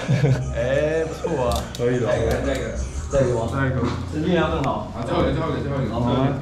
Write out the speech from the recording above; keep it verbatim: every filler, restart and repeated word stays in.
哎，不错啊， 可以了。 再一个，再一个，再一个吗？ 再一个， 这力量更好。 啊，最后一个，最后一个，最后一个。